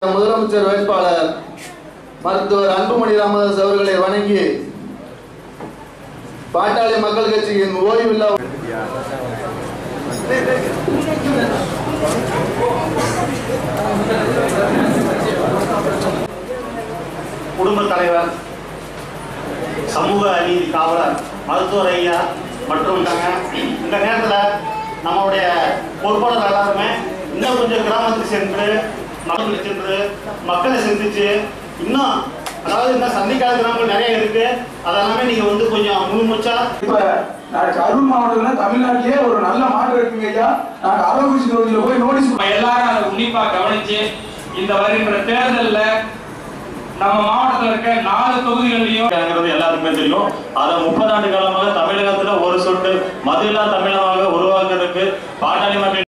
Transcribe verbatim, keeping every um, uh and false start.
முதலமைச்சர் வேட்பாளர் மருத்துவர் அன்புமணி ராமதாஸ் அவர்களை வணங்கி பாட்டாளி மக்கள் கட்சியின் ஓய்வில்லா குடும்ப தலைவர், சமூக நீதி காவலர் மருத்துவர் ஐயா மற்றும் இந்த நேரத்தில் நம்மளுடைய பொறுப்பாளர் எல்லாருமே இன்னும் கொஞ்சம் கிராமத்துக்கு சென்று மக்களுக்கு சென்று மக்களை சந்திச்சு இன்னும் அதாவது இன்னும் சந்திக்காத கிராமங்கள் நிறைய இருக்கு. அதெல்லாமே நீங்க வந்து கொஞ்சம் முழு மூச்சா இப்ப கரூர் மாவட்டத்தில் தமிழ்நாட்டிலேயே ஒரு நல்ல மாற்றம் இருக்குங்க ஐயா. நாங்க ஆரோக்கிய தொகுதியில் போய் நோட்டீஸ் எல்லாரும் அதை உன்னிப்பா கவனிச்சு இந்த வருகின்ற தேர்தலில் நம்ம மாவட்டத்தில் இருக்க நாலு தொகுதிகளிலையும் எல்லாருக்குமே தெரியும். அதை முப்பது ஆண்டு காலமாக தமிழகத்துல ஒரு சொட்டு மதுவில்லா தமிழகமாக உருவாக்குறதுக்கு பாட்டாளி மக்கள்